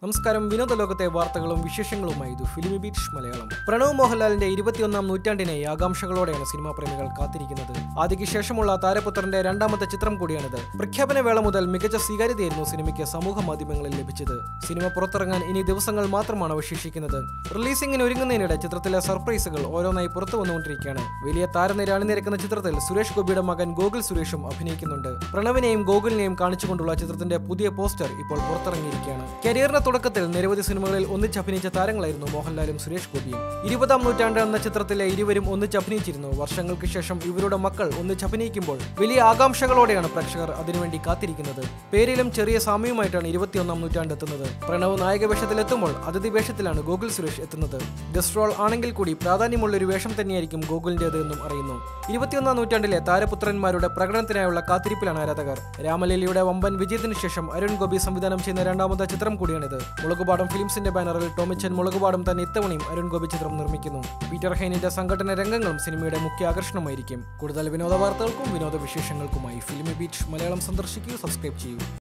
നമസ്കാരം, വിനോദലോകത്തെ വാർത്തകളും വിശേഷങ്ങളുമായി ഇത് ഫിലിമിബീറ്റ് മലയാളം. പ്രണവ് മോഹൻലാലിന്റെ 21ാം നൂറ്റാണ്ടിനെ ആകാംക്ഷകളോടെയാണ് സിനിമാ പ്രേമികൾ കാത്തിരിക്കുന്നത്. ആദിക്ക് ശേഷമുള്ള താരപുത്രന്റെ രണ്ടാമത്തെ ചിത്രം കൂടിയാണിത്. പ്രഖ്യാപന വേള മുതൽ മികച്ച സ്വീകാര്യതയായിരുന്നു സിനിമയ്ക്ക് സമൂഹ മാധ്യമങ്ങളിൽ ലഭിച്ചത്. സിനിമ പുറത്തിറങ്ങാൻ ഇനി ദിവസങ്ങൾ മാത്രമാണ് അവശേഷിക്കുന്നത്. റിലീസിംഗിന് ഒരുങ്ങുന്നതിനിടെ ചിത്രത്തിലെ സർപ്രൈസുകൾ ഓരോന്നായി പുറത്തു വന്നുകൊണ്ടിരിക്കുകയാണ്. വലിയ താരനിര അണിനിരക്കുന്ന ചിത്രത്തിൽ സുരേഷ് ഗോപിയുടെ മകൻ ഗോകുൽ സുരേഷും അഭിനയിക്കുന്നുണ്ട്. പ്രണവിനെയും ഗോകുലിനെയും കാണിച്ചുകൊണ്ടുള്ള ചിത്രത്തിന്റെ പുതിയ പോസ്റ്റർ ഇപ്പോൾ പുറത്തിറങ്ങിയിരിക്കുകയാണ്. കരിയറിന്റെ തുടക്കത്തിൽ നിരവധി സിനിമകളിൽ ഒന്നിച്ചഭിനയിച്ച താരങ്ങളായിരുന്നു മോഹൻലാലും സുരേഷ് ഗോപിയും. 20ാം നൂറ്റാണ്ട് എന്ന ചിത്രത്തിലെ ഇരുവരും ഒന്നിച്ചഭിനയിച്ചിരുന്നു. വർഷങ്ങൾക്ക് ശേഷം ഇവരുടെ മക്കൾ ഒന്നിച്ചഭിനയിക്കുമ്പോൾ വലിയ ആകാംക്ഷകളോടെയാണ് പ്രേക്ഷകർ അതിനുവേണ്ടി കാത്തിരിക്കുന്നത്. പേരിലും ചെറിയ സാമ്യവുമായിട്ടാണ് 21ാം നൂറ്റാണ്ട് എത്തുന്നത്. പ്രണവ് നായക വേഷത്തിലെത്തുമ്പോൾ അതിഥി വേഷത്തിലാണ് ഗോകുൽ സുരേഷ് എത്തുന്നത്. ഗസ്റ്റ് റോൾ ആണെങ്കിൽ കൂടി പ്രാധാന്യമുള്ള ഒരു വേഷം തന്നെയായിരിക്കും ഗോകുലിന്റേത് എന്നും അറിയുന്നു. 21ാം നൂറ്റാണ്ടിലെ താരപുത്രന്മാരുടെ പ്രകടനത്തിനായുള്ള കാത്തിരിപ്പിലാണ് ആരാധകർ. രാമലീലയുടെ വമ്പൻ വിജയത്തിന് ശേഷം അരുൺ ഗോപി സംവിധാനം ചെയ്യുന്ന രണ്ടാമത്തെ ചിത്രം കൂടിയാണിത്. മുളകുപാടം ഫിലിംസിന്റെ ബാനറിൽ ടോമിച്ചൻ മുളകുപാടം തന്നെ ഇത്തവണയും അരുൺ ഗോപി ചിത്രം നിർമ്മിക്കുന്നു. പീറ്റർ ഹൈനിന്റെ സംഘടന രംഗങ്ങളും സിനിമയുടെ മുഖ്യ ആകർഷണമായിരിക്കും. കൂടുതൽ വിനോദ വാർത്തകൾക്കും വിനോദ വിശേഷങ്ങൾക്കുമായി ഫിലിമിബീറ്റ് മലയാളം സന്ദർശിക്കൂ, സബ്സ്ക്രൈബ് ചെയ്യൂ.